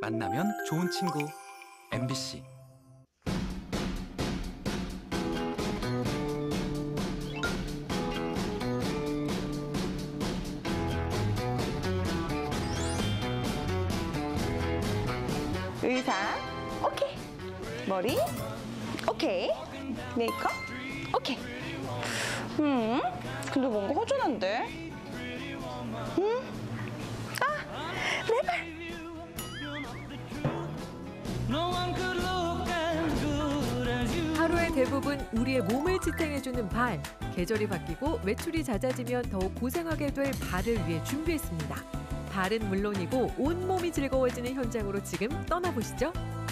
만나면 좋은 친구 MBC. 의상 오케이, 머리 오케이, 메이크업 오케이. 근데 뭔가 허전한데? 내 발. 하루의 대부분 우리의 몸을 지탱해주는 발. 계절이 바뀌고 외출이 잦아지면 더욱 고생하게 될 발을 위해 준비했습니다. 발은 물론이고 온몸이 즐거워지는 현장으로 지금 떠나보시죠.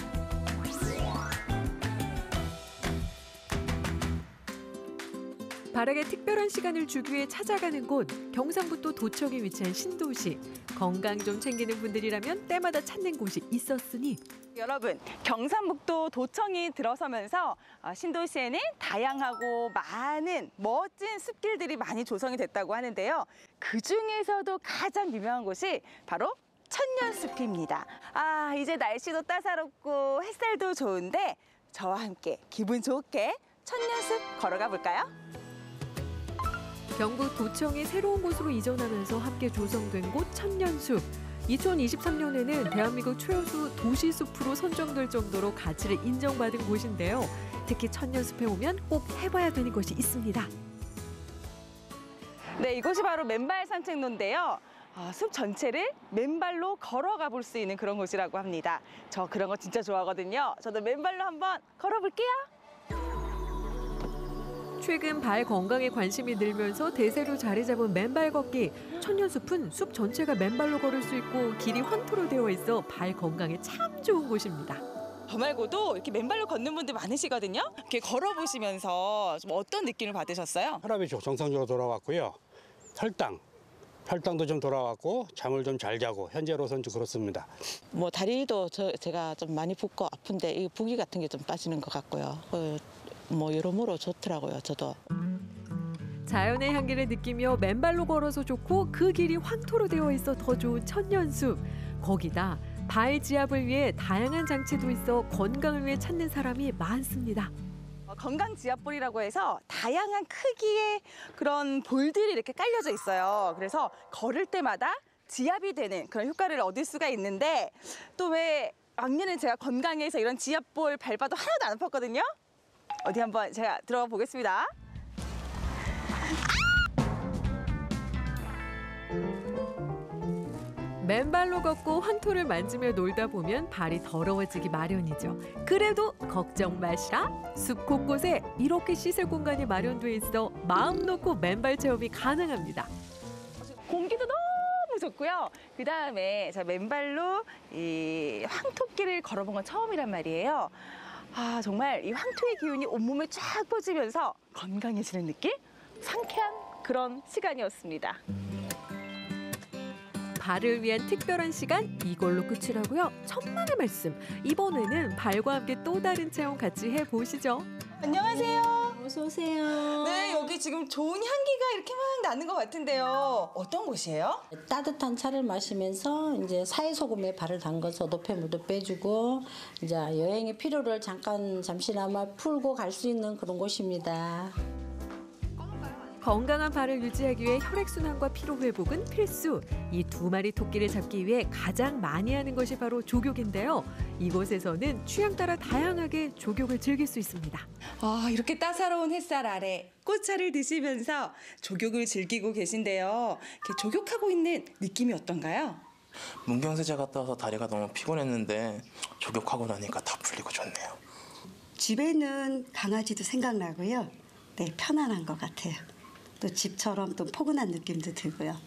발에게 특별한 시간을 주기 위해 찾아가는 곳, 경상북도 도청에 위치한 신도시. 건강 좀 챙기는 분들이라면 때마다 찾는 곳이 있었으니 여러분, 경상북도 도청이 들어서면서 신도시에는 다양하고 많은 멋진 숲길들이 많이 조성이 됐다고 하는데요. 그중에서도 가장 유명한 곳이 바로 천년숲입니다. 이제 날씨도 따사롭고 햇살도 좋은데 저와 함께 기분 좋게 천년숲 걸어가 볼까요? 경북 도청이 새로운 곳으로 이전하면서 함께 조성된 곳 천년숲. 2023년에는 대한민국 최우수 도시숲으로 선정될 정도로 가치를 인정받은 곳인데요. 특히 천년숲에 오면 꼭 해봐야 되는 것이 있습니다. 네, 이곳이 바로 맨발 산책로인데요. 숲 전체를 맨발로 걸어가 볼 수 있는 그런 곳이라고 합니다. 저 그런 거 진짜 좋아하거든요. 저도 맨발로 한번 걸어볼게요. 최근 발 건강에 관심이 늘면서 대세로 자리 잡은 맨발 걷기. 천년숲은 숲 전체가 맨발로 걸을 수 있고 길이 황토로 되어 있어 발 건강에 참 좋은 곳입니다. 저 말고도 이렇게 맨발로 걷는 분들 많으시거든요. 이렇게 걸어보시면서 좀 어떤 느낌을 받으셨어요? 혈압이 정상적으로 돌아왔고요. 혈당도 좀 돌아왔고 잠을 좀 잘 자고 현재로서는 좀 그렇습니다. 뭐 다리도 제가 좀 많이 붓고 아픈데 이 부기 같은 게 좀 빠지는 것 같고요. 뭐 여러모로 좋더라고요, 저도. 자연의 향기를 느끼며 맨발로 걸어서 좋고 그 길이 황토로 되어 있어 더 좋은 천년숲. 거기다 발 지압을 위해 다양한 장치도 있어 건강을 위해 찾는 사람이 많습니다. 건강 지압볼이라고 해서 다양한 크기의 그런 볼들이 이렇게 깔려져 있어요. 그래서 걸을 때마다 지압이 되는 그런 효과를 얻을 수가 있는데 또 왜 왕년에 제가 건강해서 이런 지압볼 밟아도 하나도 안 아팠거든요. 어디 한번 제가 들어가 보겠습니다. 맨발로 걷고 황토를 만지며 놀다 보면 발이 더러워지기 마련이죠. 그래도 걱정 마시라. 숲 곳곳에 이렇게 씻을 공간이 마련돼 있어 마음 놓고 맨발 체험이 가능합니다. 공기도 너무 좋고요. 그다음에 제가 맨발로 이 황토길을 걸어본 건 처음이란 말이에요. 정말 이 황토의 기운이 온몸에 쫙 퍼지면서 건강해지는 느낌? 상쾌한 그런 시간이었습니다. 발을 위한 특별한 시간 이걸로 끝이라고요? 천만의 말씀. 이번에는 발과 함께 또 다른 체험 같이 해보시죠. 안녕하세요. 어서 오세요. 네, 여기 지금 좋은 향기가 이렇게 막 나는 것 같은데요. 어떤 곳이에요? 따뜻한 차를 마시면서 이제 사이소금에 발을 담가서 노폐물도 빼주고 이제 여행의 피로를 잠시나마 풀고 갈 수 있는 그런 곳입니다. 건강한 발을 유지하기 위해 혈액순환과 피로회복은 필수. 이 두 마리 토끼를 잡기 위해 가장 많이 하는 것이 바로 조격인데요. 이곳에서는 취향 따라 다양하게 조격을 즐길 수 있습니다. 이렇게 따사로운 햇살 아래 꽃차를 드시면서 조격을 즐기고 계신데요. 이렇게 조격하고 있는 느낌이 어떤가요? 문경세제 갔다 와서 다리가 너무 피곤했는데 조격하고 나니까 다 풀리고 좋네요. 집에는 강아지도 생각나고요. 네, 편안한 것 같아요. 또 집처럼 또 포근한 느낌도 들고요.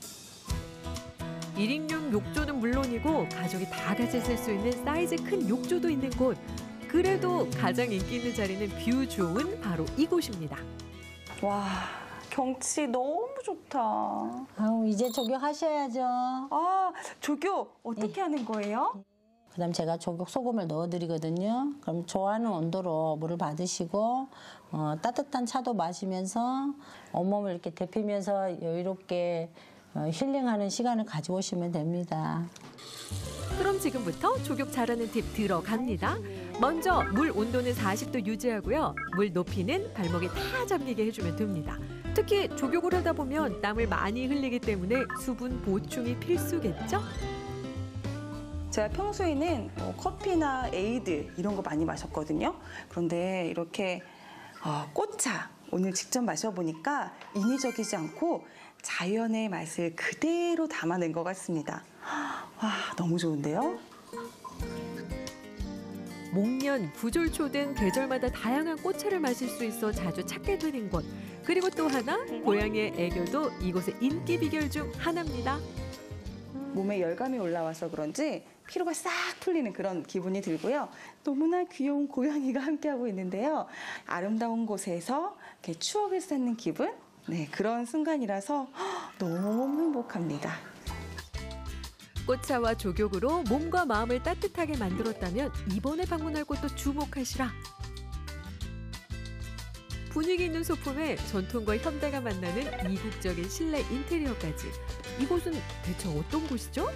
1인용 욕조는 물론이고 가족이 다 같이 쓸 수 있는 사이즈 큰 욕조도 있는 곳. 그래도 가장 인기 있는 자리는 뷰 좋은 바로 이곳입니다. 와, 경치 너무 좋다. 이제 조격하셔야죠. 조격 어떻게 하는 거예요? 그다음 제가 조격 소금을 넣어드리거든요. 그럼 좋아하는 온도로 물을 받으시고 따뜻한 차도 마시면서 온몸을 이렇게 데피면서 여유롭게 힐링하는 시간을 가지고 오시면 됩니다. 그럼 지금부터 조격 잘하는 팁 들어갑니다. 먼저 물 온도는 40도 유지하고요. 물 높이는 발목에 다 잠기게 해주면 됩니다. 특히 조격을 하다 보면 땀을 많이 흘리기 때문에 수분 보충이 필수겠죠? 제가 평소에는 커피나 에이드 이런 거 많이 마셨거든요. 그런데 이렇게 꽃차 오늘 직접 마셔보니까 인위적이지 않고 자연의 맛을 그대로 담아낸 것 같습니다. 와, 너무 좋은데요? 목련, 구절초 등 계절마다 다양한 꽃차를 마실 수 있어 자주 찾게 되는 곳. 그리고 또 하나, 고양이의 애교도 이곳의 인기 비결 중 하나입니다. 몸에 열감이 올라와서 그런지 피로가 싹 풀리는 그런 기분이 들고요. 너무나 귀여운 고양이가 함께하고 있는데요. 아름다운 곳에서 이렇게 추억을 쌓는 기분? 네, 그런 순간이라서 너무 행복합니다. 꽃차와 조격으로 몸과 마음을 따뜻하게 만들었다면 이번에 방문할 곳도 주목하시라. 분위기 있는 소품에 전통과 현대가 만나는 이국적인 실내 인테리어까지. 이곳은 대체 어떤 곳이죠?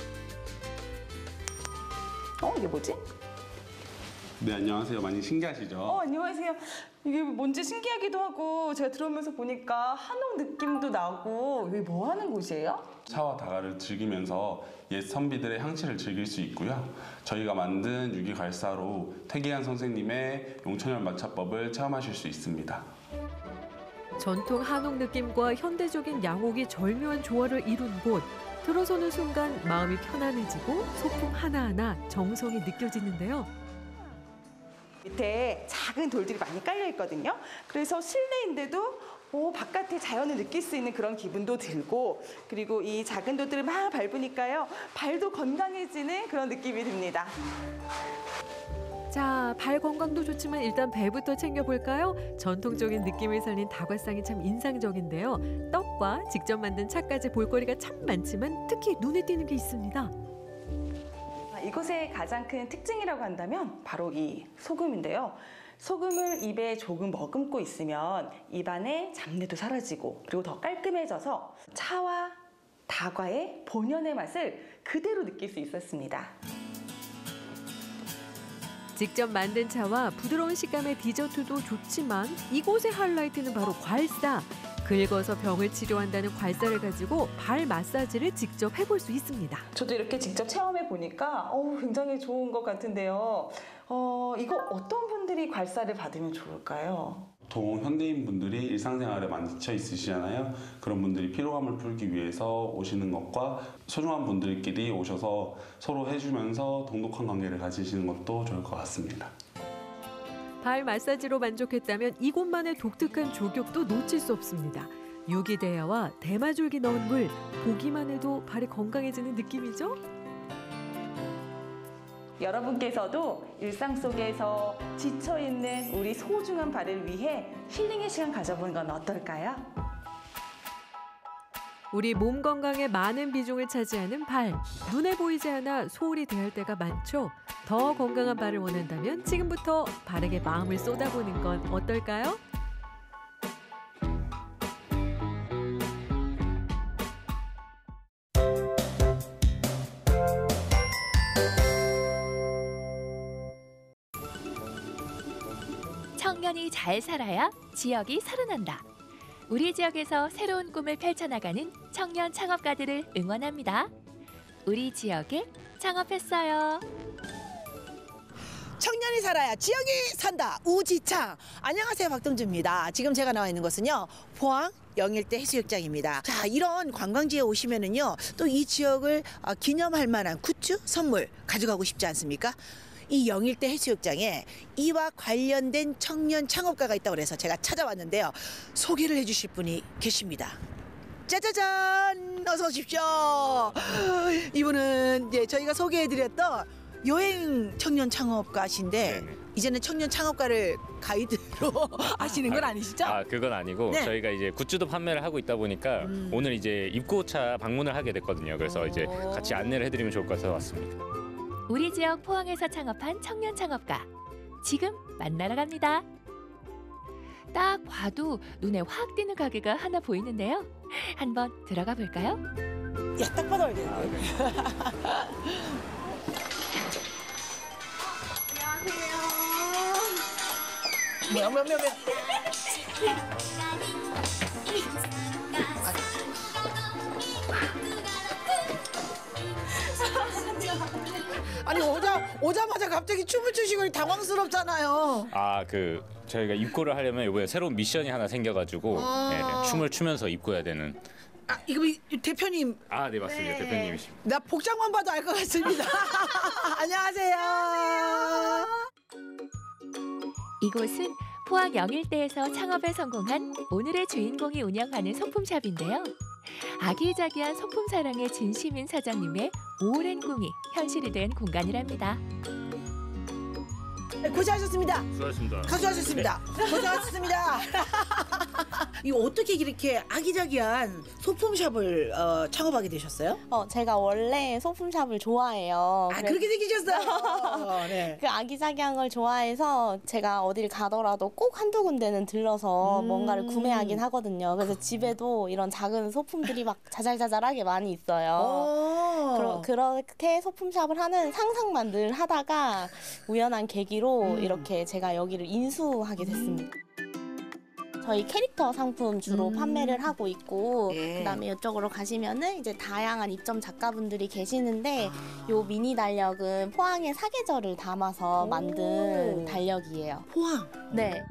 이게 뭐지? 네, 안녕하세요. 많이 신기하시죠? 안녕하세요. 이게 뭔지 신기하기도 하고 제가 들어오면서 보니까 한옥 느낌도 나고 이게 뭐 하는 곳이에요? 차와 다가를 즐기면서 옛 선비들의 향취를 즐길 수 있고요. 저희가 만든 유기갈사로 태기한 선생님의 용천열 마차법을 체험하실 수 있습니다. 전통 한옥 느낌과 현대적인 양옥이 절묘한 조화를 이룬 곳. 들어서는 순간 마음이 편안해지고 소품 하나하나 정성이 느껴지는데요. 밑에 작은 돌들이 많이 깔려 있거든요. 그래서 실내인데도 바깥의 자연을 느낄 수 있는 그런 기분도 들고, 그리고 이 작은 돌들을 막 밟으니까요, 발도 건강해지는 그런 느낌이 듭니다. 자, 발 건강도 좋지만 일단 배부터 챙겨볼까요? 전통적인 느낌을 살린 다과상이 참 인상적인데요. 떡과 직접 만든 차까지 볼거리가 참 많지만 특히 눈에 띄는 게 있습니다. 이곳의 가장 큰 특징이라고 한다면 바로 이 소금인데요. 소금을 입에 조금 머금고 있으면 입안의 잡내도 사라지고 그리고 더 깔끔해져서 차와 다과의 본연의 맛을 그대로 느낄 수 있었습니다. 직접 만든 차와 부드러운 식감의 디저트도 좋지만 이곳의 하이라이트는 바로 괄사. 긁어서 병을 치료한다는 괄사를 가지고 발 마사지를 직접 해볼 수 있습니다. 저도 이렇게 직접 체험해 보니까 굉장히 좋은 것 같은데요. 이거 어떤 분들이 괄사를 받으면 좋을까요? 보통 현대인 분들이 일상생활에 많이 지쳐 있으시잖아요. 그런 분들이 피로감을 풀기 위해서 오시는 것과 소중한 분들끼리 오셔서 서로 해주면서 돈독한 관계를 가지시는 것도 좋을 것 같습니다. 발 마사지로 만족했다면 이곳만의 독특한 조격도 놓칠 수 없습니다. 유기대야와 대마줄기 넣은 물, 보기만 해도 발이 건강해지는 느낌이죠? 여러분께서도 일상 속에서 지쳐있는 우리 소중한 발을 위해 힐링의 시간 가져보는 건 어떨까요? 우리 몸 건강에 많은 비중을 차지하는 발. 눈에 보이지 않아 소홀히 대할 때가 많죠. 더 건강한 발을 원한다면 지금부터 발에게 마음을 쏟아보는 건 어떨까요? 청년이 잘 살아야 지역이 살아난다. 우리 지역에서 새로운 꿈을 펼쳐나가는 청년 창업가들을 응원합니다. 우리 지역에 창업했어요. 청년이 살아야 지역이 산다. 우지창. 안녕하세요, 박동주입니다. 지금 제가 나와 있는 곳은요, 포항 영일대 해수욕장입니다. 자, 이런 관광지에 오시면은요, 또 이 지역을 기념할 만한 굿즈, 선물 가져가고 싶지 않습니까? 이 영일대 해수욕장에 이와 관련된 청년 창업가가 있다고 해서 제가 찾아왔는데요. 소개를 해주실 분이 계십니다. 짜자잔! 어서 오십시오. 이분은 저희가 소개해드렸던 여행 청년 창업가신데 네네. 이제는 청년 창업가를 가이드로 하시는 건 아니시죠? 그건 아니고 네. 저희가 이제 굿즈도 판매를 하고 있다 보니까 오늘 이제 입고차 방문을 하게 됐거든요. 그래서 이제 같이 안내를 해드리면 좋을 것 같아서 왔습니다. 우리 지역 포항에서 창업한 청년 창업가. 지금 만나러 갑니다. 딱 봐도 눈에 확 띄는 가게가 하나 보이는데요. 한번 들어가 볼까요? 야, 딱 봐도 알겠네. 뭐야. 아니 오자마자 갑자기 춤을 추시고 당황스럽잖아요. 아, 저희가 입고를 하려면 이번에 새로운 미션이 하나 생겨가지고 네, 춤을 추면서 입고해야 되는. 아, 이거 대표님. 아, 네, 맞습니다. 대표님이십니다. 나 복장만 봐도 알 것 같습니다. 안녕하세요. 이곳은 포항 영일대에서 창업에 성공한 오늘의 주인공이 운영하는 소품샵인데요. 아기자기한 소품 사랑에 진심인 사장님의 오랜 꿈이 현실이 된 공간이랍니다. 고생하셨습니다. 수고하셨습니다. 수고하셨습니다. 고생하셨습니다. 이거 어떻게 이렇게 아기자기한 소품샵을 창업하게 되셨어요? 제가 원래 소품샵을 좋아해요. 아, 그렇게 생기셨어요. 네. 그 아기자기한 걸 좋아해서 제가 어딜 가더라도 꼭 한두 군데는 들러서 뭔가를 구매하긴 하거든요. 그래서 집에도 이런 작은 소품들이 막 자잘자잘하게 많이 있어요. 그렇게 소품샵을 하는 상상만 늘 하다가 우연한 계기로 이렇게 제가 여기를 인수하게 됐습니다. 저희 캐릭터 상품 주로 판매를 하고 있고 그다음에 이쪽으로 가시면은 이제 다양한 입점 작가분들이 계시는데 요 미니 달력은 포항의 사계절을 담아서 만든 달력이에요. 포항? 네.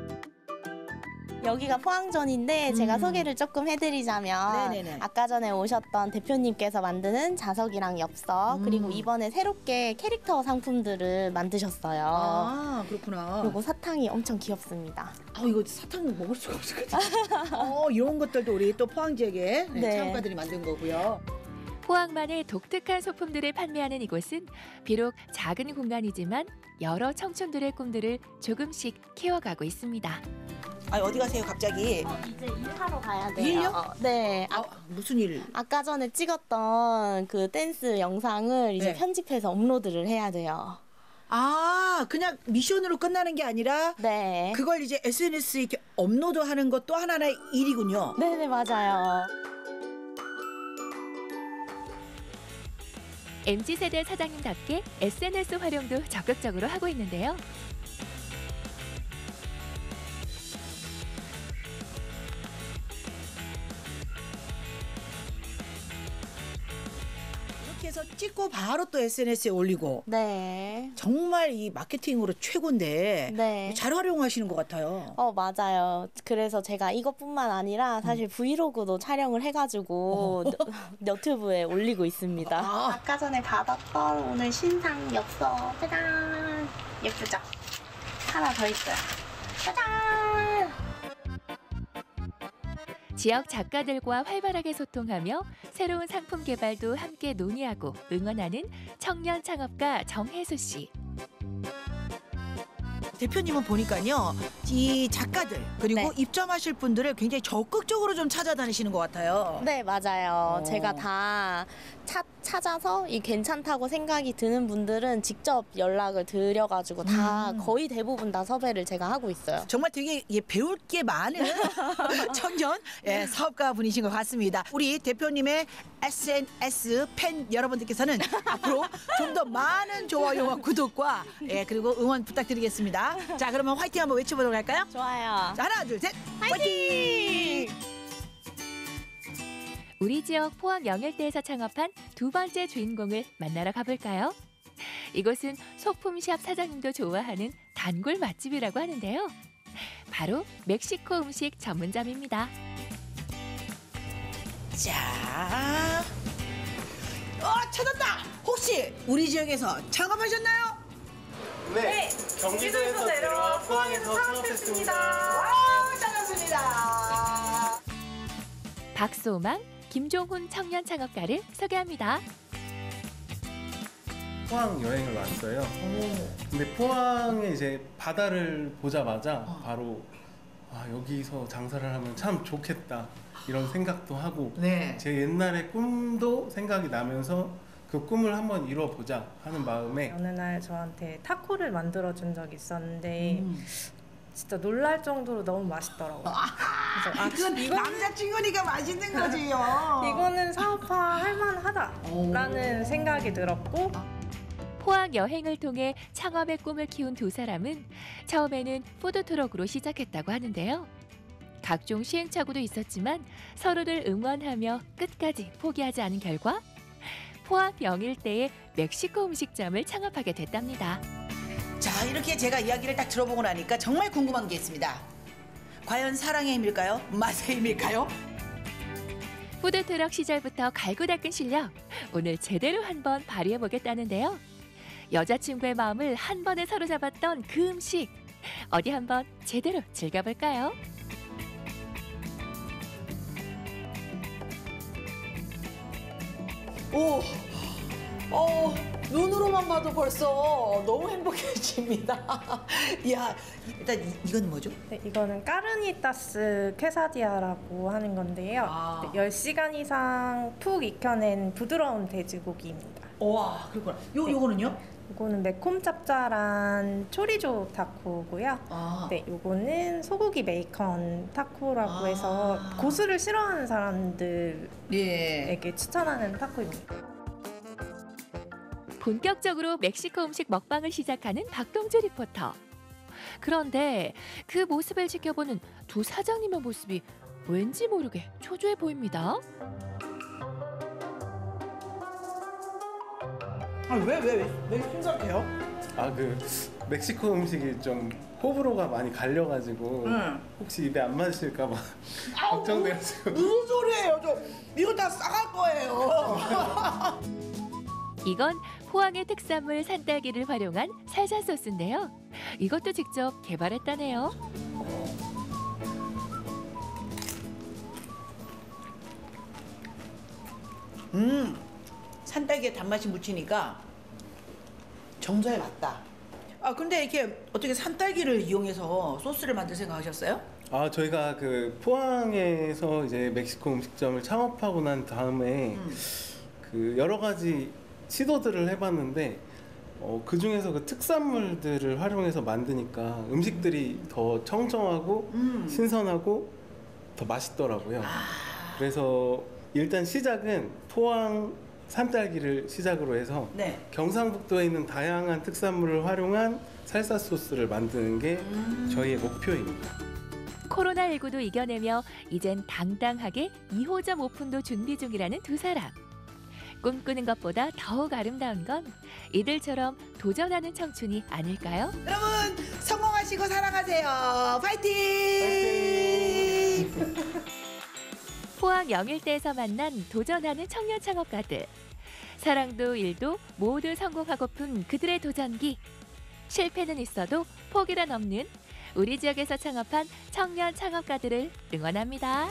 여기가 포항전인데 제가 소개를 조금 해드리자면 네네네. 아까 전에 오셨던 대표님께서 만드는 자석이랑 엽서 그리고 이번에 새롭게 캐릭터 상품들을 만드셨어요. 아, 그렇구나. 그리고 사탕이 엄청 귀엽습니다. 이거 사탕 먹을 수가 없을 것 같아요. 이런 것들도 우리 또 포항 지역의 네. 창업가들이 만든 거고요. 포항만의 독특한 소품들을 판매하는 이곳은 비록 작은 공간이지만 여러 청춘들의 꿈들을 조금씩 키워가고 있습니다. 어디 가세요 갑자기? 이제 일하러 가야 돼요. 일요? 네. 무슨 일? 아까 전에 찍었던 그 댄스 영상을 이제 편집해서 업로드를 해야 돼요. 아, 그냥 미션으로 끝나는 게 아니라 그걸 이제 SNS에 이렇게 업로드하는 것도 하나의 일이군요. 네네, 맞아요. MZ세대 사장님답게 SNS 활용도 적극적으로 하고 있는데요. 이렇게 해서 찍고 바로 또 SNS에 올리고. 네. 정말 이 마케팅으로 최고인데 잘 활용하시는 것 같아요. 맞아요. 그래서 제가 이것뿐만 아니라 사실 브이로그도 촬영을 해가지고 너튜브에 올리고 있습니다. 아까 전에 받았던 오늘 신상 엽서 짜잔! 예쁘죠? 하나 더 있어요. 짜잔! 지역 작가들과 활발하게 소통하며 새로운 상품 개발도 함께 논의하고 응원하는 청년 창업가 정혜수 씨. 대표님은 보니까요, 이 작가들 그리고 입점하실 분들을 굉장히 적극적으로 좀 찾아다니시는 것 같아요. 네, 맞아요. 제가 다 찾아서 이 괜찮다고 생각이 드는 분들은 직접 연락을 드려가지고 다 거의 대부분 다 섭외를 제가 하고 있어요. 정말 되게 배울 게 많은 청년 사업가 분이신 것 같습니다. 우리 대표님의 SNS 팬 여러분들께서는 앞으로 좀 더 많은 좋아요와 구독과 그리고 응원 부탁드리겠습니다. 자, 그러면 화이팅 한번 외쳐보도록 할까요? 좋아요. 자, 하나, 둘, 셋, 화이팅! 우리 지역 포항 영일대에서 창업한 두 번째 주인공을 만나러 가볼까요? 이곳은 소품샵 사장님도 좋아하는 단골 맛집이라고 하는데요. 바로 멕시코 음식 전문점입니다. 자, 찾았다! 혹시 우리 지역에서 창업하셨나요? 네, 경기도에서 내려와 포항에서 창업했습니다. 와우, 반갑습니다. 박소망, 김종훈 청년 창업가를 소개합니다. 포항 여행을 왔어요. 근데 포항에 이제 바다를 보자마자 바로 여기서 장사를 하면 참 좋겠다 이런 생각도 하고 제 옛날의 꿈도 생각이 나면서 그 꿈을 한번 이뤄보자 하는 마음에 어느 날 저한테 타코를 만들어준 적이 있었는데 진짜 놀랄 정도로 너무 맛있더라고요. 그래서 이건 남자친구니까 맛있는 거지요. 이거는 사업화 할 만하다라는 생각이 들었고 포항 여행을 통해 창업의 꿈을 키운 두 사람은 처음에는 푸드트럭으로 시작했다고 하는데요. 각종 시행착오도 있었지만 서로를 응원하며 끝까지 포기하지 않은 결과 포항 영일대에 멕시코 음식점을 창업하게 됐답니다. 자, 이렇게 제가 이야기를 딱 들어보고 나니까 정말 궁금한 게 있습니다. 과연 사랑의 힘일까요? 맛의 힘일까요? 푸드트럭 시절부터 갈고 닦은 실력, 오늘 제대로 한번 발휘해보겠다는데요. 여자친구의 마음을 한 번에 사로잡았던 그 음식, 어디 한번 제대로 즐겨볼까요? 오, 눈으로만 봐도 벌써 너무 행복해집니다. 이야, 일단 이건 뭐죠? 네, 이거는 까르니타스 퀘사디아라고 하는 건데요. 네, 10시간 이상 푹 익혀낸 부드러운 돼지고기입니다. 와, 그렇구나. 요거는요? 이거는 매콤 짭짤한 초리조 타코고요. 네, 요거는 소고기 베이컨 타코라고 해서 고수를 싫어하는 사람들에게 추천하는 타코입니다. 본격적으로 멕시코 음식 먹방을 시작하는 박동주 리포터. 그런데 그 모습을 지켜보는 두 사장님의 모습이 왠지 모르게 초조해 보입니다. 왜 심각해요? 그 멕시코 음식이 좀 호불호가 많이 갈려가지고 혹시 입에 안 맞으실까봐 걱정돼가지고. 무슨 소리예요? 이거 다 싸갈 거예요. 이건 포항의 특산물 산딸기를 활용한 살사 소스인데요. 이것도 직접 개발했다네요. 산딸기에 단맛이 묻히니까 정서에 맞다. 근데 이렇게 어떻게 산딸기를 이용해서 소스를 만들 생각하셨어요? 저희가 그 포항에서 이제 멕시코 음식점을 창업하고 난 다음에 그 여러 가지 시도들을 해봤는데 그 중에서 그 특산물들을 활용해서 만드니까 음식들이 더 청정하고 신선하고 더 맛있더라고요. 그래서 일단 시작은 포항 산딸기를 시작으로 해서 경상북도에 있는 다양한 특산물을 활용한 살사 소스를 만드는 게 저희의 목표입니다. 코로나19도 이겨내며 이젠 당당하게 2호점 오픈도 준비 중이라는 두 사람. 꿈꾸는 것보다 더욱 아름다운 건 이들처럼 도전하는 청춘이 아닐까요? 여러분 성공하시고 사랑하세요. 파이팅! 포항 영일대에서 만난 도전하는 청년 창업가들. 사랑도 일도 모두 성공하고픈 그들의 도전기. 실패는 있어도 포기란 없는 우리 지역에서 창업한 청년 창업가들을 응원합니다.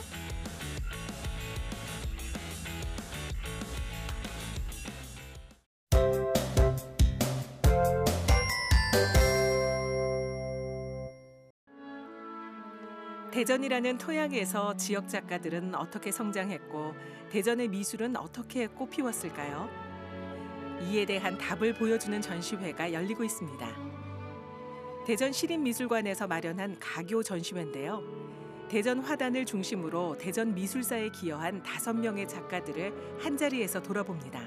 대전이라는 토양에서 지역 작가들은 어떻게 성장했고 대전의 미술은 어떻게 꽃피웠을까요? 이에 대한 답을 보여주는 전시회가 열리고 있습니다. 대전 시립미술관에서 마련한 가교 전시회인데요. 대전 화단을 중심으로 대전 미술사에 기여한 5명의 작가들을 한자리에서 돌아봅니다.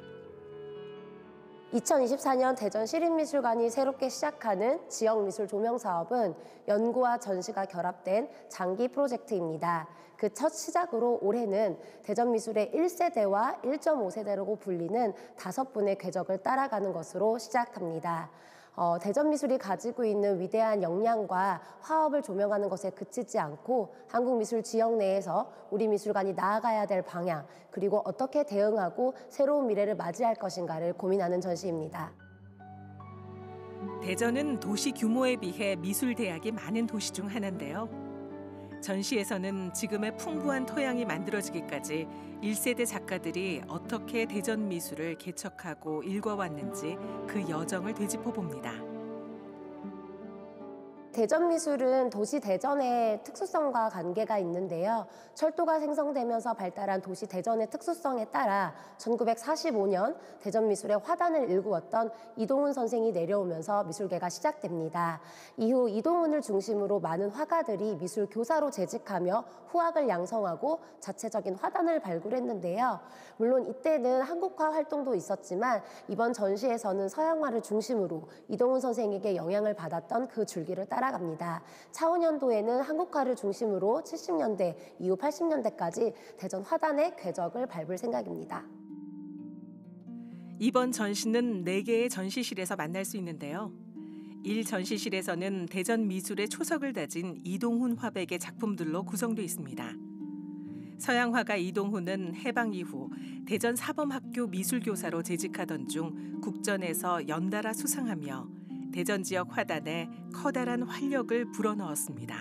2024년 대전 시립미술관이 새롭게 시작하는 지역미술 조명 사업은 연구와 전시가 결합된 장기 프로젝트입니다. 그 첫 시작으로 올해는 대전미술의 1세대와 1.5세대라고 불리는 5분의 궤적을 따라가는 것으로 시작합니다. 대전미술이 가지고 있는 위대한 역량과 화합을 조명하는 것에 그치지 않고 한국미술 지역 내에서 우리 미술관이 나아가야 될 방향, 그리고 어떻게 대응하고 새로운 미래를 맞이할 것인가를 고민하는 전시입니다. 대전은 도시 규모에 비해 미술 대학이 많은 도시 중 하나인데요. 전시에서는 지금의 풍부한 토양이 만들어지기까지 1세대 작가들이 어떻게 대전 미술을 개척하고 읽어왔는지 그 여정을 되짚어 봅니다. 대전미술은 도시 대전의 특수성과 관계가 있는데요. 철도가 생성되면서 발달한 도시 대전의 특수성에 따라 1945년 대전미술의 화단을 일구었던 이동훈 선생이 내려오면서 미술계가 시작됩니다. 이후 이동훈을 중심으로 많은 화가들이 미술 교사로 재직하며 후학을 양성하고 자체적인 화단을 발굴했는데요. 물론 이때는 한국화 활동도 있었지만 이번 전시에서는 서양화를 중심으로 이동훈 선생에게 영향을 받았던 그 줄기를 따라갑니다. 차후년도에는 한국화를 중심으로 70년대 이후 80년대까지 대전 화단의 궤적을 밟을 생각입니다. 이번 전시는 4개의 전시실에서 만날 수 있는데요. 1전시실에서는 대전 미술의 초석을 다진 이동훈 화백의 작품들로 구성되어 있습니다. 서양 화가 이동훈은 해방 이후 대전 사범학교 미술교사로 재직하던 중 국전에서 연달아 수상하며 대전 지역 화단에 커다란 활력을 불어넣었습니다.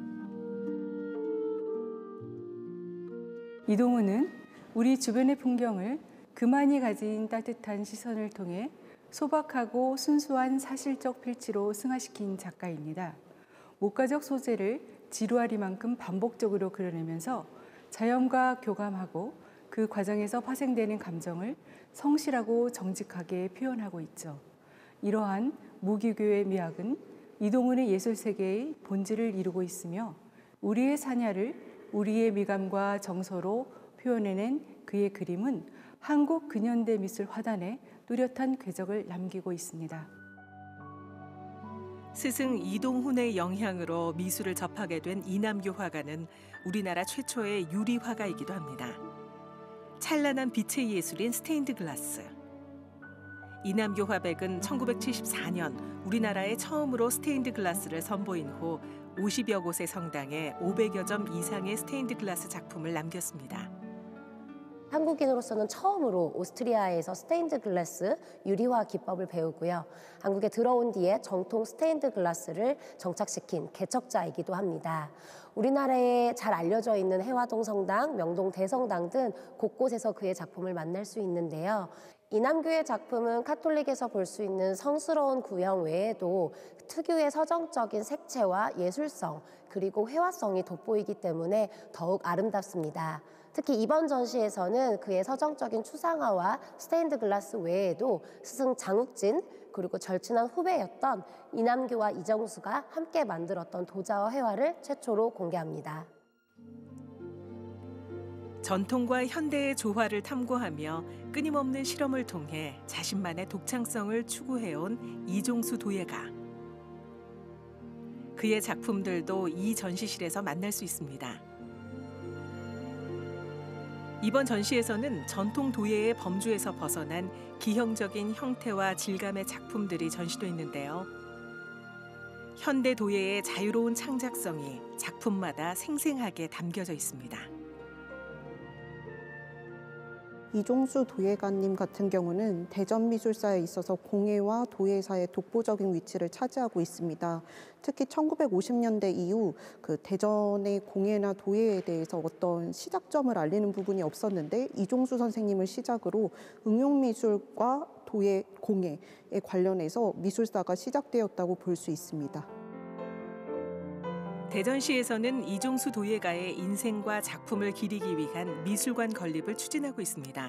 이동훈은 우리 주변의 풍경을 그만이 가진 따뜻한 시선을 통해 소박하고 순수한 사실적 필치로 승화시킨 작가입니다. 목가적 소재를 지루하리만큼 반복적으로 그려내면서 자연과 교감하고 그 과정에서 파생되는 감정을 성실하고 정직하게 표현하고 있죠. 이러한 무기교의 미학은 이동훈의 예술세계의 본질을 이루고 있으며 우리의 사냐를 우리의 미감과 정서로 표현해낸 그의 그림은 한국 근현대 미술 화단에 뚜렷한 궤적을 남기고 있습니다. 스승 이동훈의 영향으로 미술을 접하게 된 이남규 화가는 우리나라 최초의 유리 화가이기도 합니다. 찬란한 빛의 예술인 스테인드 글라스. 이남규 화백은 1974년 우리나라에 처음으로 스테인드 글라스를 선보인 후 50여 곳의 성당에 500여 점 이상의 스테인드 글라스 작품을 남겼습니다. 한국인으로서는 처음으로 오스트리아에서 스테인드 글라스 유리화 기법을 배우고요. 한국에 들어온 뒤에 정통 스테인드 글라스를 정착시킨 개척자이기도 합니다. 우리나라에 잘 알려져 있는 해화동 성당, 명동 대성당 등 곳곳에서 그의 작품을 만날 수 있는데요. 이남규의 작품은 카톨릭에서 볼 수 있는 성스러운 구형 외에도 특유의 서정적인 색채와 예술성, 그리고 회화성이 돋보이기 때문에 더욱 아름답습니다. 특히 이번 전시에서는 그의 서정적인 추상화와 스테인드 글라스 외에도 스승 장욱진 그리고 절친한 후배였던 이남규와 이정수가 함께 만들었던 도자와 회화를 최초로 공개합니다. 전통과 현대의 조화를 탐구하며 끊임없는 실험을 통해 자신만의 독창성을 추구해온 이종수 도예가. 그의 작품들도 이 전시실에서 만날 수 있습니다. 이번 전시에서는 전통 도예의 범주에서 벗어난 기형적인 형태와 질감의 작품들이 전시돼 있는데요. 현대 도예의 자유로운 창작성이 작품마다 생생하게 담겨져 있습니다. 이종수 도예가님 같은 경우는 대전미술사에 있어서 공예와 도예사의 독보적인 위치를 차지하고 있습니다. 특히 1950년대 이후 그 대전의 공예나 도예에 대해서 어떤 시작점을 알리는 부분이 없었는데 이종수 선생님을 시작으로 응용미술과 도예, 공예에 관련해서 미술사가 시작되었다고 볼 수 있습니다. 대전시에서는 이종수 도예가의 인생과 작품을 기리기 위한 미술관 건립을 추진하고 있습니다.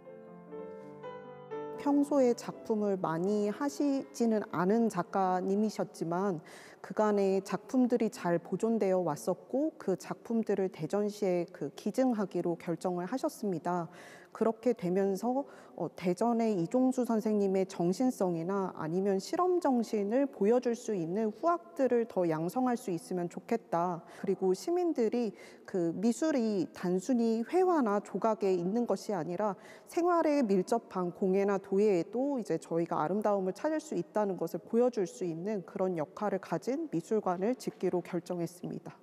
평소에 작품을 많이 하시지는 않은 작가님이셨지만 그간의 작품들이 잘 보존되어 왔었고 그 작품들을 대전시에 기증하기로 결정을 하셨습니다. 그렇게 되면서 대전의 이종수 선생님의 정신성이나 아니면 실험 정신을 보여줄 수 있는 후학들을 더 양성할 수 있으면 좋겠다. 그리고 시민들이 그 미술이 단순히 회화나 조각에 있는 것이 아니라 생활에 밀접한 공예나 도예에도 이제 저희가 아름다움을 찾을 수 있다는 것을 보여줄 수 있는 그런 역할을 가진 미술관을 짓기로 결정했습니다.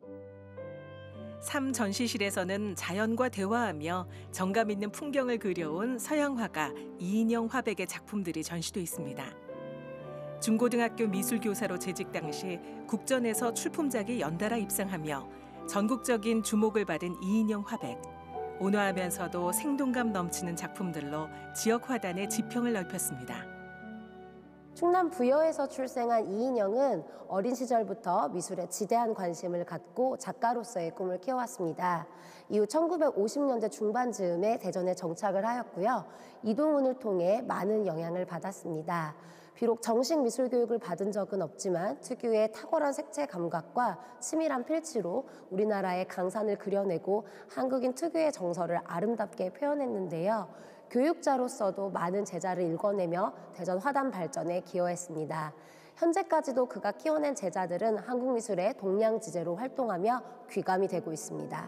3전시실에서는 자연과 대화하며 정감 있는 풍경을 그려온 서양 화가 이인영 화백의 작품들이 전시돼 있습니다. 중고등학교 미술교사로 재직 당시 국전에서 출품작이 연달아 입상하며 전국적인 주목을 받은 이인영 화백. 온화하면서도 생동감 넘치는 작품들로 지역 화단의 지평을 넓혔습니다. 충남 부여에서 출생한 이인영은 어린 시절부터 미술에 지대한 관심을 갖고 작가로서의 꿈을 키워왔습니다. 이후 1950년대 중반 즈음에 대전에 정착을 하였고요. 이동훈을 통해 많은 영향을 받았습니다. 비록 정식 미술 교육을 받은 적은 없지만 특유의 탁월한 색채 감각과 치밀한 필치로 우리나라의 강산을 그려내고 한국인 특유의 정서를 아름답게 표현했는데요. 교육자로서도 많은 제자를 일궈내며 대전 화단 발전에 기여했습니다. 현재까지도 그가 키워낸 제자들은 한국미술의 동량지제로 활동하며 귀감이 되고 있습니다.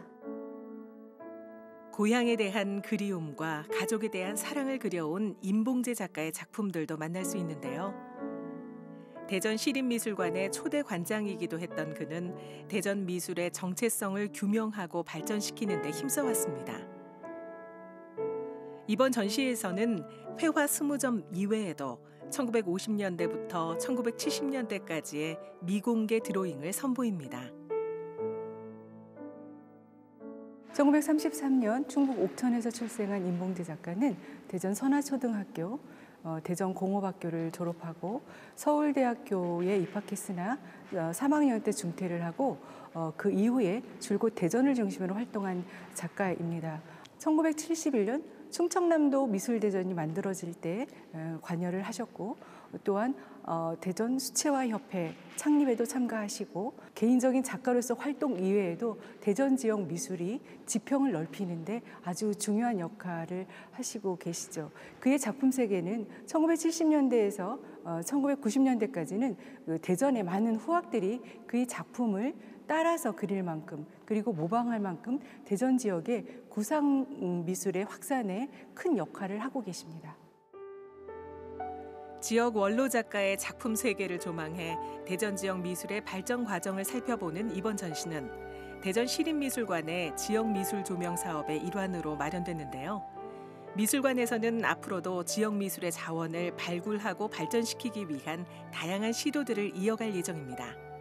고향에 대한 그리움과 가족에 대한 사랑을 그려온 임봉재 작가의 작품들도 만날 수 있는데요. 대전 시립미술관의 초대 관장이기도 했던 그는 대전 미술의 정체성을 규명하고 발전시키는 데 힘써왔습니다. 이번 전시에서는 회화 20점 이외에도 1950년대부터 1970년대까지의 미공개 드로잉을 선보입니다. 1933년 충북 옥천에서 출생한 임봉재 작가는 대전 선화초등학교, 대전 공업학교를 졸업하고 서울대학교에 입학했으나 3학년 때 중퇴를 하고 그 이후에 줄곧 대전을 중심으로 활동한 작가입니다. 1971년 충청남도 미술대전이 만들어질 때 관여를 하셨고 또한 대전 수채화협회 창립에도 참가하시고 개인적인 작가로서 활동 이외에도 대전 지역 미술이 지평을 넓히는데 아주 중요한 역할을 하시고 계시죠. 그의 작품 세계는 1970년대에서 1990년대까지는 대전의 많은 후학들이 그의 작품을 따라서 그릴 만큼 그리고 모방할 만큼 대전 지역의 구상 미술의 확산에 큰 역할을 하고 계십니다. 지역 원로 작가의 작품 세계를 조망해 대전 지역 미술의 발전 과정을 살펴보는 이번 전시는 대전 시립미술관의 지역 미술 조명 사업의 일환으로 마련됐는데요. 미술관에서는 앞으로도 지역 미술의 자원을 발굴하고 발전시키기 위한 다양한 시도들을 이어갈 예정입니다.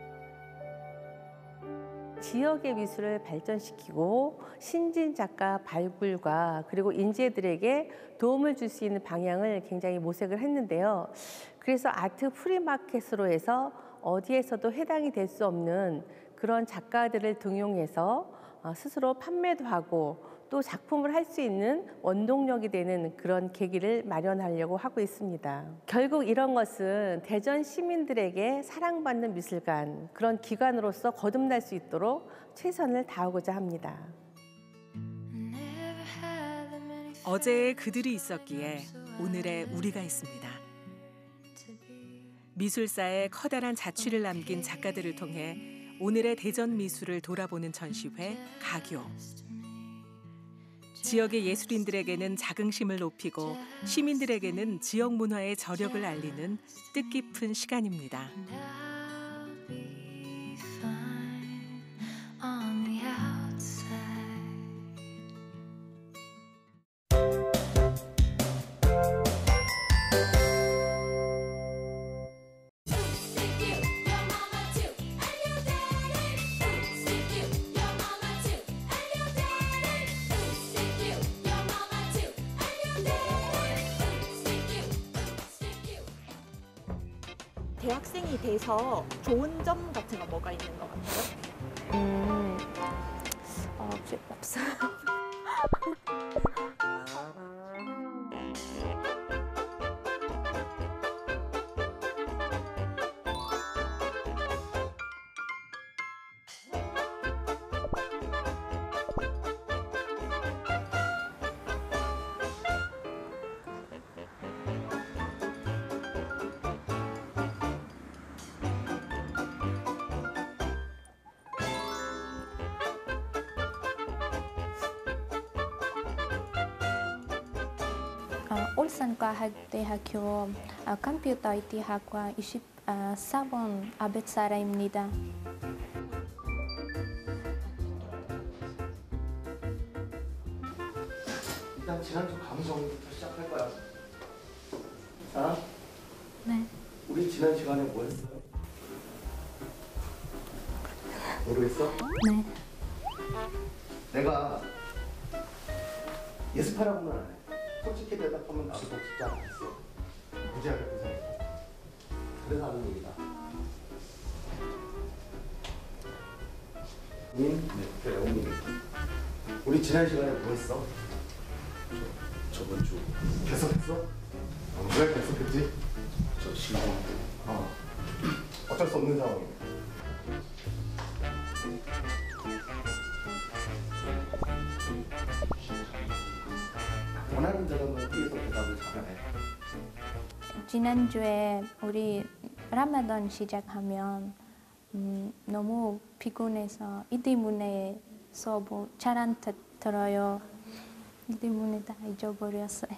지역의 미술을 발전시키고 신진 작가 발굴과 그리고 인재들에게 도움을 줄 수 있는 방향을 굉장히 모색을 했는데요. 그래서 아트 프리마켓으로 해서 어디에서도 해당이 될 수 없는 그런 작가들을 등용해서 스스로 판매도 하고 또 작품을 할 수 있는 원동력이 되는 그런 계기를 마련하려고 하고 있습니다. 결국 이런 것은 대전 시민들에게 사랑받는 미술관, 그런 기관으로서 거듭날 수 있도록 최선을 다하고자 합니다. 어제의 그들이 있었기에 오늘의 우리가 있습니다. 미술사에 커다란 자취를 남긴 작가들을 통해 오늘의 대전 미술을 돌아보는 전시회 가교. 지역의 예술인들에게는 자긍심을 높이고 시민들에게는 지역 문화의 저력을 알리는 뜻깊은 시간입니다. 대학생이 돼서 좋은 점 같은 거 뭐가 있는 것 같아요? 없어요. 울산과학대학교 컴퓨터 IT학과 24번 아베사라입니다. 일단 지난주 감정부터 시작할 거야. 자, 네. 우리 지난 시간에 뭐 했어요? 모르겠어? 네. 내가 예습하라고는 안 해. 솔직히 대답하면 나도 뭐 진짜 안 했어. 무지하게 고생했어. 그래서 하는 얘기다. 님? 네. 그래, 님. 우리 지난 시간에 뭐 했어? 저번 주 계속했어? 왜 계속했지? 저 시간. 어쩔 수 없는 상황이네. 원하는 대답은 뒤에서 대답을 잘해. 지난주에 우리 라마단 시작하면 너무 피곤해서 이 때문에 수업 잘 안 들어요. 이 때문에 다 잊어버렸어요.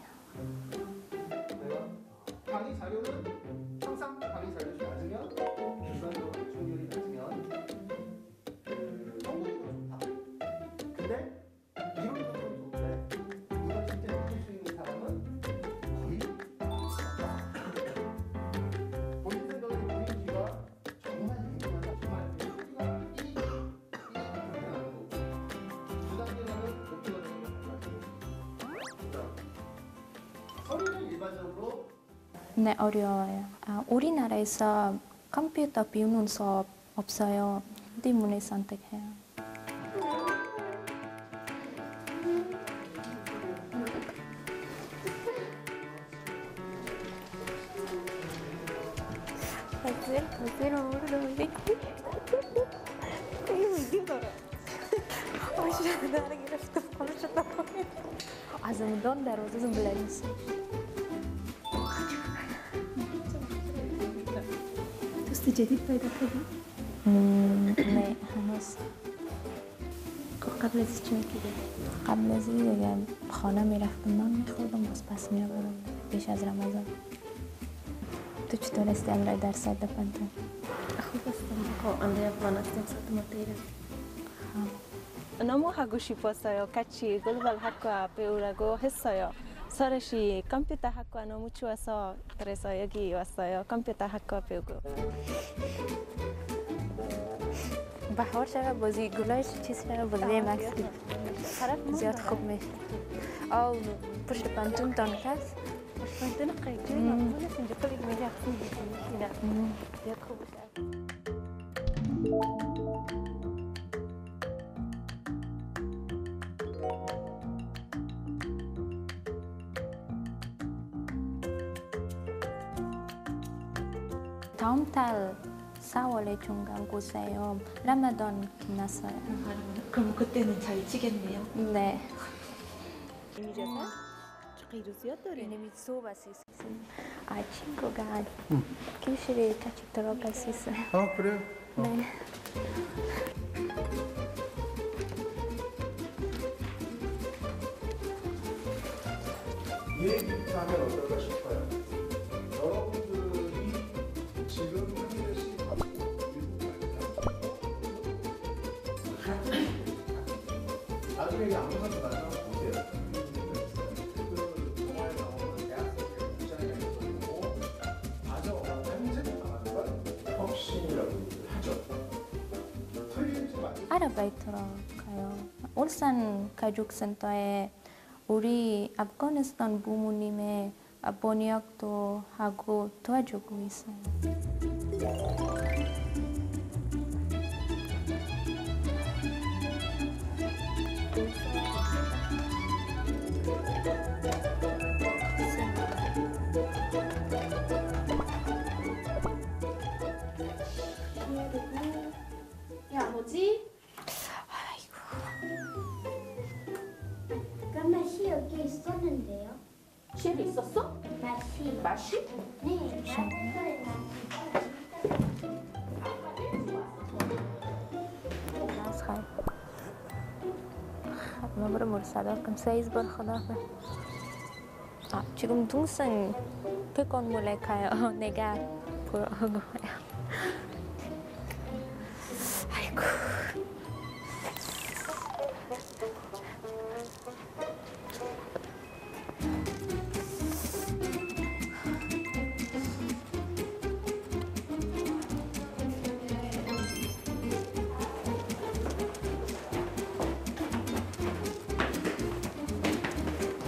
강의 자료는 항상 강의 자료를 낮으면 주관적으로 집중률이 낮으면 성적이 더 좋다. 근데 이론도 좀 좋은데 이걸 실제 느낄 수 있는 사람은 거의 없다. 본인 생각에 본인 귀가 정말 예민하다. 정말 소리가 이 되는 거고 두 단계로는 높이가 되는 거고 서류는 일반적으로 네, 어려워요. 우리나라에서 컴퓨터 배우는 수업 없어요. 이 때문에 선택해요. عزم ده روزم بلانس توست جديد بيضة كده 네, هنوز قبل از چی میگیری؟ قبل از این دیگه خانه میرفتم نان میخوردم باز پس میآوردم پیش از رمضان. تو چطور هستی امرای درس دفنتن؟ خوب هستم. آنده افغان هستم ساعت مطیره. 너무 하고 싶었어요. 같이 글로벌 학과 배우라고 했어요. 서울시 컴퓨터 학과 너무 좋아서 그래서 여기 왔어요. 컴퓨터 학과 배우고. بحاول شغل بازی گلایش چیز شغل بازی مکس زیاد خوب میشه. او پشت پانتون دانکاس. پشت پانتون قیچی مقبول است اینجا کلی میشه اخصی میشه. زیاد خوب میشه. 다음 달 4월에 중간고사예요. 라마단 끝났어요. 그럼 그때는 잘 치겠네요. 네. 이미지에서 غير زيادة يعني صوبة سيس 친구가 교실에 같이 들어갈 수 있어요. 그래요? 네. 이 얘기부터 하면 어떨까 싶어요. 여러분들이 지금 한 개씩 받고 나중에 이제 아무것도 나중에 보세요. 그 영화에 나오는 대학생의 입장에 있어서 아주 완전히 나가는 건 혁신이라고 하죠. 틀리지 말고 아르바이트로 가요. 울산 가족센터에 우리 아프가니스탄 부모님의 번역도 하고 도와주고 있어요. 야, 뭐지? 맛이 여기 있었는데요. 시에도 있었어? 맛이. 맛이? 네. نمره مرسلات کن 3 بار خدافه. 지금 동생 백원 몰래 가요. 내가 보러 가요. 아이고.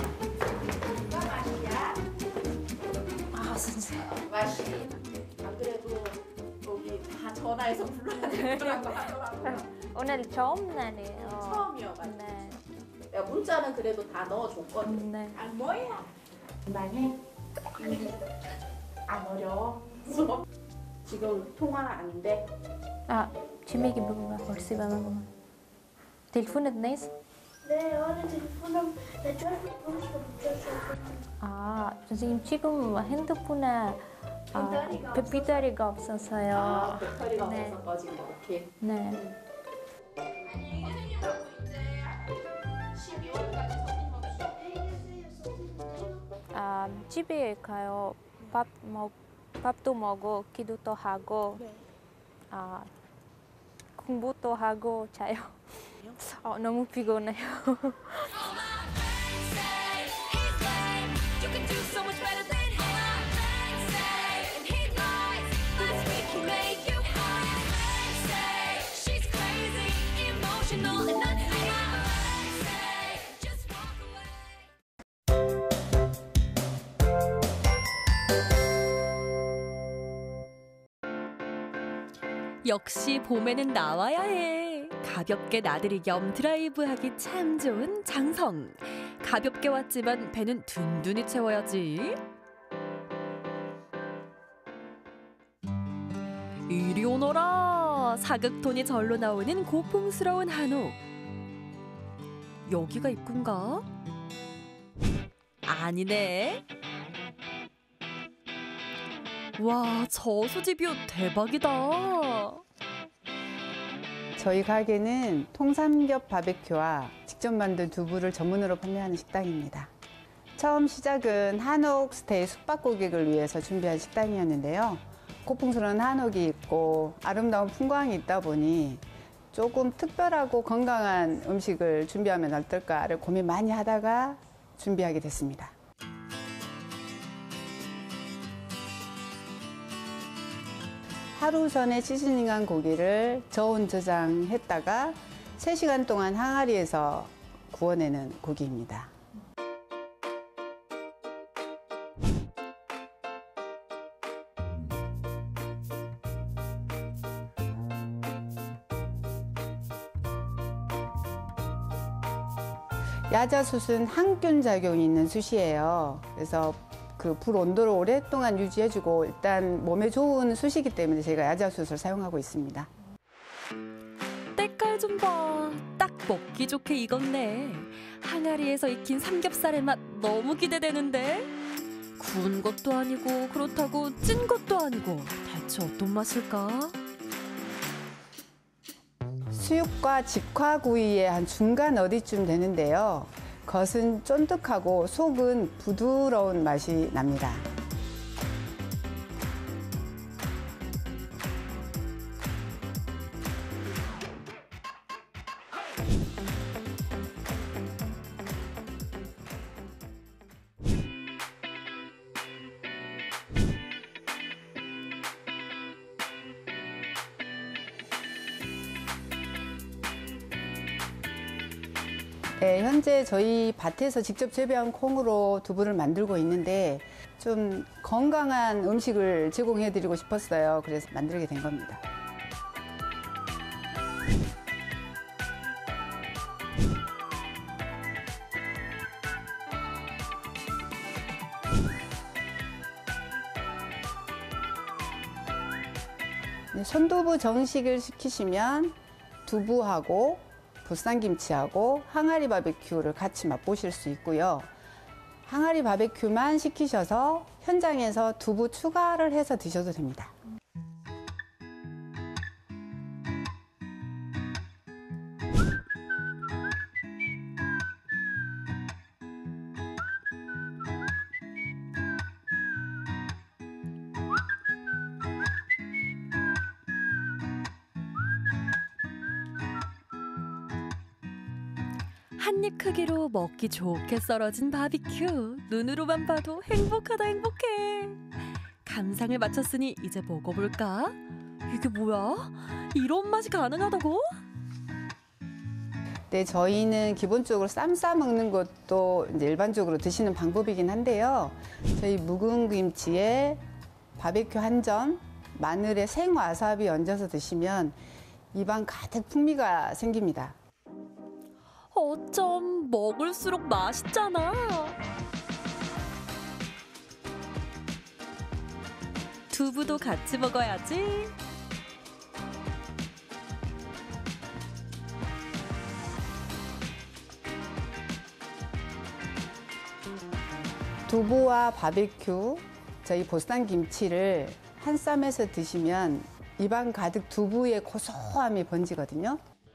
맛이 안 그래도 전화해서 불러야 되더라고 하더라고요. 오늘 처음 날이에요. 처음이어가지고. 네. 야, 문자는 그래도 다 넣어줬거든. 네. 아, 뭐야? 말해. 안 어려워. 지금 통화 안 돼? Cimegi beberapa porsi bang. Teleponet Nes? 네, 어느 telefonum telefon 붙여줘. 선생님 지금 핸드폰에 배터리가 없어서요. 배터리가 네. 없어서 꺼진 거. 오케이. 네. 집에 가요. 밥도 먹고 기도도 하고 공부도 하고 자요. 너무 피곤해요. 역시 봄에는 나와야 해. 가볍게 나들이 겸 드라이브하기 참 좋은 장성. 가볍게 왔지만 배는 든든히 채워야지. 이리 오너라. 사극톤이 절로 나오는 고풍스러운 한옥. 여기가 입구인가? 아니네. 와, 저수지 뷰 대박이다. 저희 가게는 통삼겹 바베큐와 직접 만든 두부를 전문으로 판매하는 식당입니다. 처음 시작은 한옥 스테이 숙박고객을 위해서 준비한 식당이었는데요. 고풍스러운 한옥이 있고 아름다운 풍광이 있다 보니 조금 특별하고 건강한 음식을 준비하면 어떨까를 고민 많이 하다가 준비하게 됐습니다. 하루 전에 시즈닝한 고기를 저온 저장했다가 3시간 동안 항아리에서 구워내는 고기입니다. 야자숯은 항균 작용이 있는 숯이에요. 그래서 그 불 온도를 오랫동안 유지해주고 일단 몸에 좋은 숯이기 때문에 제가 야자숯을 사용하고 있습니다. 때깔 좀 봐. 딱 먹기 좋게 익었네. 항아리에서 익힌 삼겹살의 맛 너무 기대되는데. 구운 것도 아니고 그렇다고 찐 것도 아니고 대체 어떤 맛일까? 수육과 직화구이의 한 중간 어디쯤 되는데요. 겉은 쫀득하고 속은 부드러운 맛이 납니다. 네, 현재 저희 밭에서 직접 재배한 콩으로 두부를 만들고 있는데 좀 건강한 음식을 제공해드리고 싶었어요. 그래서 만들게 된 겁니다. 손두부 정식을 시키시면 두부하고 보쌈김치하고 항아리 바베큐를 같이 맛보실 수 있고요. 항아리 바베큐만 시키셔서 현장에서 두부 추가를 해서 드셔도 됩니다. 한입 크기로 먹기 좋게 썰어진 바비큐. 눈으로만 봐도 행복하다 행복해. 감상을 마쳤으니 이제 먹어볼까? 이게 뭐야? 이런 맛이 가능하다고? 네, 저희는 기본적으로 쌈 싸 먹는 것도 이제 일반적으로 드시는 방법이긴 한데요. 저희 묵은 김치에 바베큐 한 점, 마늘에 생와사비 얹어서 드시면 입안 가득 풍미가 생깁니다. 어쩜 먹을수록 맛있잖아. 두부도 같이 먹어야지. 두부와 바베큐, 저희 보쌈 김치를 한 쌈에서 드시면 입안 가득 두부의 고소함이 번지거든요.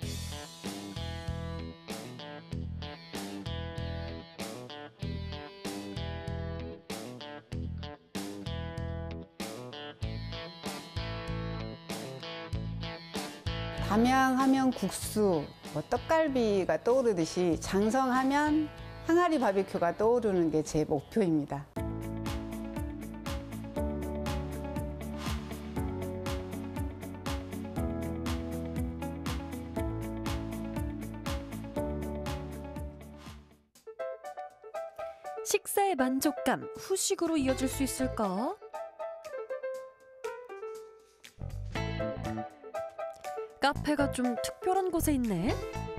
담양하면 국수, 떡갈비가 떠오르듯이 장성하면 항아리 바베큐가 떠오르는 게 제 목표입니다. 식사의 만족감, 후식으로 이어질 수 있을까? 카페가 좀 특별한 곳에 있네.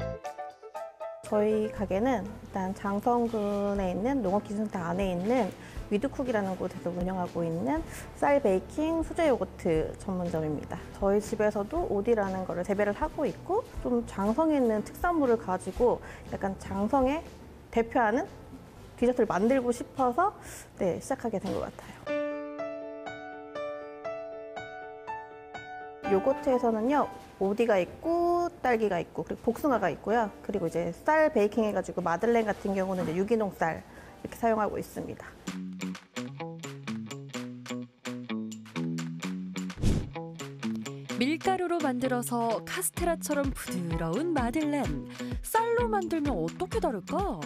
저희 가게는 일단 장성군에 있는 농업기술센터 안에 있는 위드쿡이라는 곳에서 운영하고 있는 쌀 베이킹 수제 요거트 전문점입니다. 저희 집에서도 오디라는 거를 재배를 하고 있고 좀 장성에 있는 특산물을 가지고 약간 장성에 대표하는 디저트를 만들고 싶어서 시작하게 된 것 같아요. 요거트에서는요, 오디가 있고 딸기가 있고 그리고 복숭아가 있고요. 그리고 이제 쌀 베이킹 해가지고 마들렌 같은 경우는 이제 유기농 쌀 이렇게 사용하고 있습니다. 밀가루로 만들어서 카스테라처럼 부드러운 마들렌. 쌀로 만들면 어떻게 다를까?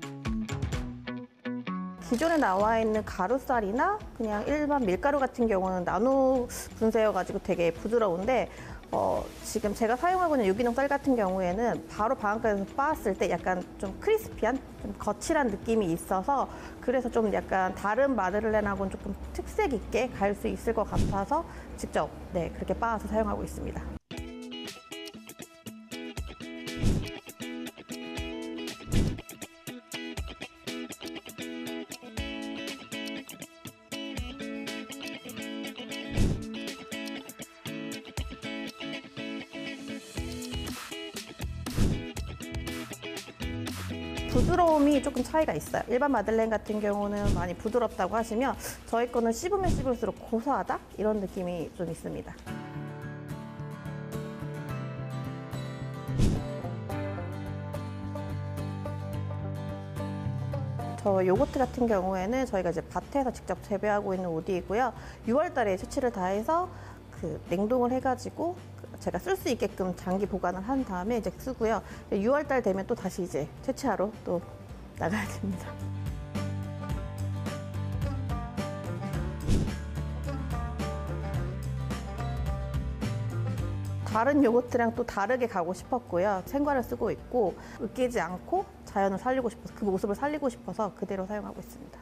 기존에 나와 있는 가루쌀이나 그냥 일반 밀가루 같은 경우는 나노 분쇄여가지고 되게 부드러운데 지금 제가 사용하고 있는 유기농 쌀 같은 경우에는 바로 방앗간에서 빻았을 때 약간 좀 크리스피한, 좀 거칠한 느낌이 있어서 그래서 좀 약간 다른 마들렌하고는 조금 특색 있게 갈 수 있을 것 같아서 직접 그렇게 빻아서 사용하고 있습니다. 부드러움이 조금 차이가 있어요. 일반 마들렌 같은 경우는 많이 부드럽다고 하시면 저희 거는 씹으면 씹을수록 고소하다? 이런 느낌이 좀 있습니다. 저 요거트 같은 경우에는 저희가 이제 밭에서 직접 재배하고 있는 오디이고요. 6월 달에 채취를 다 해서 냉동을 해가지고 제가 쓸 수 있게끔 장기 보관을 한 다음에 이제 쓰고요. 6월 달 되면 또 다시 이제 채취하러 또 나가야 됩니다. 다른 요거트랑 또 다르게 가고 싶었고요. 생과를 쓰고 있고 으깨지 않고 자연을 살리고 싶어서 그 모습을 살리고 싶어서 그대로 사용하고 있습니다.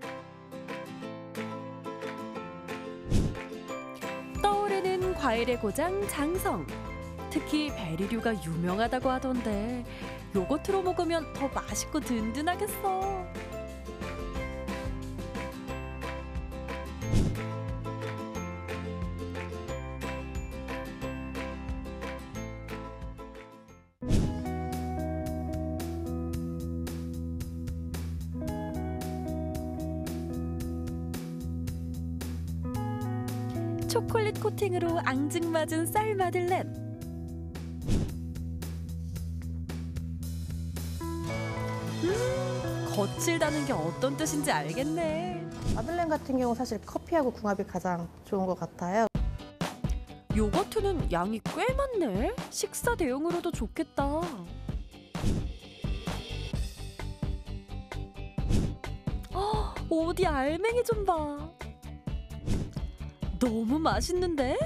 떠오르는 과일의 고장 장성. 특히 베리류가 유명하다고 하던데 요거트로 먹으면 더 맛있고 든든하겠어. 초콜릿 코팅으로 앙증맞은 쌀 마들렌. 거칠다는 게 어떤 뜻인지 알겠네. 마들렌 같은 경우 사실 커피하고 궁합이 가장 좋은 것 같아요. 요거트는 양이 꽤 많네. 식사 대용으로도 좋겠다. 어디 알맹이 좀 봐. 너무 맛있는데?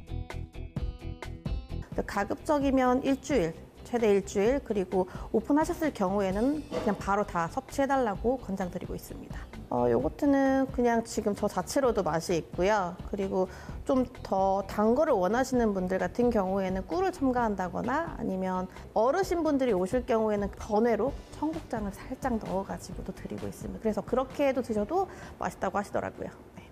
가급적이면 일주일, 최대 일주일, 그리고 오픈하셨을 경우에는 그냥 바로 다 섭취해달라고 권장드리고 있습니다. 요거트는 그냥 지금 저 자체로도 맛이 있고요. 그리고 좀 더 단 거를 원하시는 분들 같은 경우에는 꿀을 첨가한다거나 아니면 어르신분들이 오실 경우에는 번외로 청국장을 살짝 넣어가지고도 드리고 있습니다. 그래서 그렇게 해도 드셔도 맛있다고 하시더라고요. 네.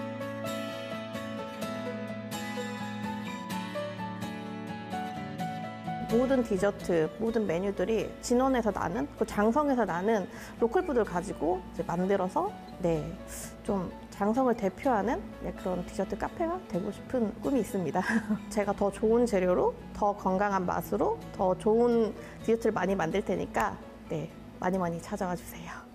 모든 디저트, 모든 메뉴들이 진원에서 나는, 그 장성에서 나는 로컬 푸드를 가지고 이제 만들어서 좀 장성을 대표하는 그런 디저트 카페가 되고 싶은 꿈이 있습니다. 제가 더 좋은 재료로, 더 건강한 맛으로, 더 좋은 디저트를 많이 만들 테니까 많이 많이 찾아와 주세요.